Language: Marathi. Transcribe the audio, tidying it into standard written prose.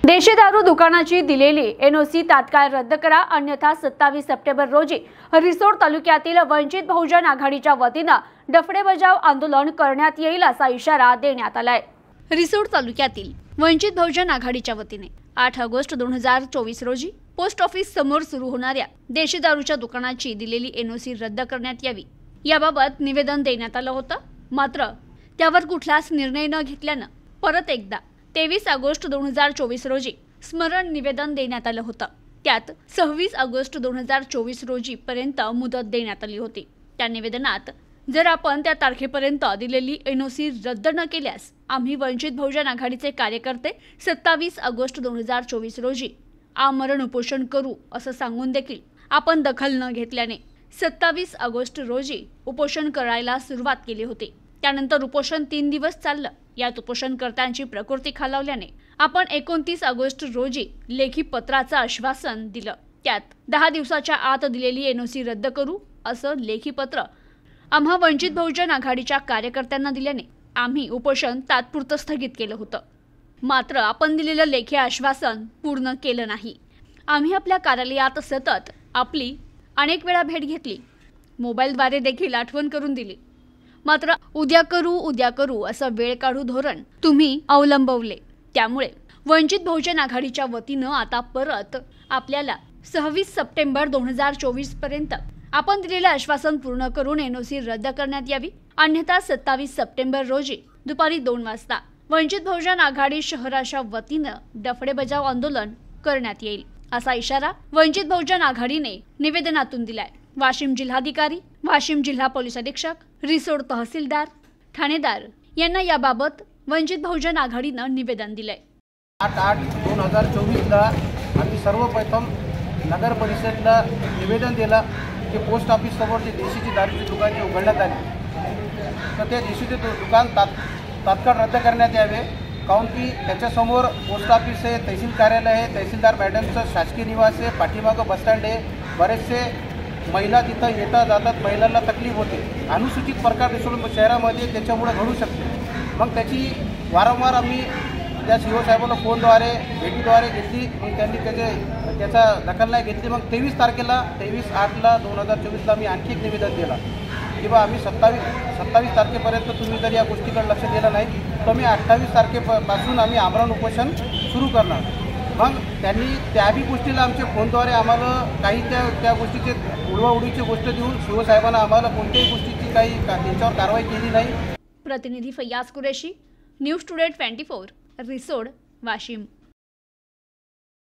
देशी दारू दुकानाची दिलेली एनओसी तात्काळ रद्द करा, अन्यथा 27 सप्टेंबर रोजी रिसोड तालुक्यातील वंचित बहुजन आघाडीच्या वतीने डफडे बजाव आंदोलन करण्यात येईल असा इशारा देण्यात आलाय। रिसोड तालुक्यातील वंचित बहुजन आघाडीच्या वतीने 8 ऑगस्ट 2024 रोजी पोस्ट ऑफिस समोर सुरू होणाऱ्या देशी दारूच्या दुकानाची दिलेली एनओसी रद्द करण्यात यावी याबाबत निवेदन देण्यात आलं होतं। मात्र त्यावर कुठलाच निर्णय न घेतल्याने परत एकदा 23 ऑगस्ट 2024 रोजी स्मरण निवेदन देण्यात आलं होतं। त्यात 26 ऑगस्ट 2024 रोजी पर्यंत मुदत देण्यात आली होती। त्या निवेदनात जर आपण त्या तारखेपर्यंत दिलेली एनओसी रद्द न केल्यास आम्ही वंचित बहुजन आघाडीचे कार्यकर्ते 27 ऑगस्ट 2024 रोजी आमरण उपोषण करू असं सांगून देखील आपण दखल न घेतल्याने 27 ऑगस्ट रोजी उपोषण करायला सुरुवात केली होती। त्यानंतर उपोषण 3 दिवस चाललं। यात उपोषणकर्त्यांची प्रकृती खालावल्याने आपण 29 ऑगस्ट रोजी लेखी पत्राचं आश्वासन दिलं। त्यात 10 दिवसाच्या आत दिलेली एनओसी रद्द करू असं लेखी पत्र आम्हा वंचित बहुजन आघाडीच्या कार्यकर्त्यांना दिल्याने आम्ही उपोषण तात्पुरतं स्थगित केलं होतं। मात्र आपण दिलेलं लेखी आश्वासन पूर्ण केलं नाही। आम्ही आपल्या कार्यालयात सतत आपली अनेक वेळा भेट घेतली, मोबाईलद्वारे देखील आठवण करून दिली, मात्र उद्या करू असं वेळ काढू धोरण तुम्ही अवलंबवले। त्यामुळे वंचित बहुजन आघाडीच्या वतीनं आता परत आपल्याला 26 सप्टेंबर 2024 पर्यंत आपण दिलेलं आश्वासन पूर्ण करून एनओसी रद्द करण्यात यावी, अन्यथा 27 सप्टेंबर रोजी दुपारी 2 वाजता वंचित बहुजन आघाडी शहराच्या वतीनं डफडे बजाव आंदोलन करण्यात येईल असा इशारा वंचित बहुजन आघाडीने निवेदनातून दिलाय। वाशिम जिल्हाधिकारी, वाशिम जिल्हा पोलीस अधीक्षक, रिसोड तहसीलदार, ठाणेदार यांना याबाबत वंचित बहुजन आघाडीनं निवेदन दिलंय। 8/8/2024 ला आम्ही सर्वप्रथम नगर परिषदेला निवेदन दिलं की पोस्ट ऑफिस समोर जे देशीची दारूची दुकाने उघडण्यात आली तर ते देशीचे दुकान तात्काळ रद्द करण्यात यावे। काऊन की त्याच्यासमोर पोस्ट ऑफिस आहे, तहसील कार्यालय आहे, तहसीलदार मॅडमचं शासकीय निवास आहे, पाठीमागं बसस्टँड आहे, बरेचसे महिला तिथं येता जातात, महिलांना तकलीफ होते। अनुसूचित प्रकार रिसोड शहरामध्ये त्याच्यामुळे घडू शकते। मग त्याची वारंवार आम्ही त्या सीओ साहेबांना फोनद्वारे भेटीद्वारे घेतली, मग त्यांनी त्याचा दखल नाही घेतली। मग 23 तारखेला 23/8/2024 आम्ही आणखी एक निवेदन दिलं की बा आम्ही 27 तारखेपर्यंत तुम्ही जर या गोष्टीकडे लक्ष दिलं नाही तर मी 28 तारखेपासून आम्ही आमरण उपोषण सुरू करणार। मग त्यांनी त्याही गोष्टीला आमच्या फोनद्वारे आम्हाला काही त्या गोष्टीचे उडवाउडीची गोष्ट देऊन सीओ साहेबांना आम्हाला कोणत्याही गोष्टीची काही त्यांच्यावर कारवाई केली नाही। प्रतिनिधी फैयाज कुरेशी, न्यूज टुडे 24, रिसोड, वाशिम।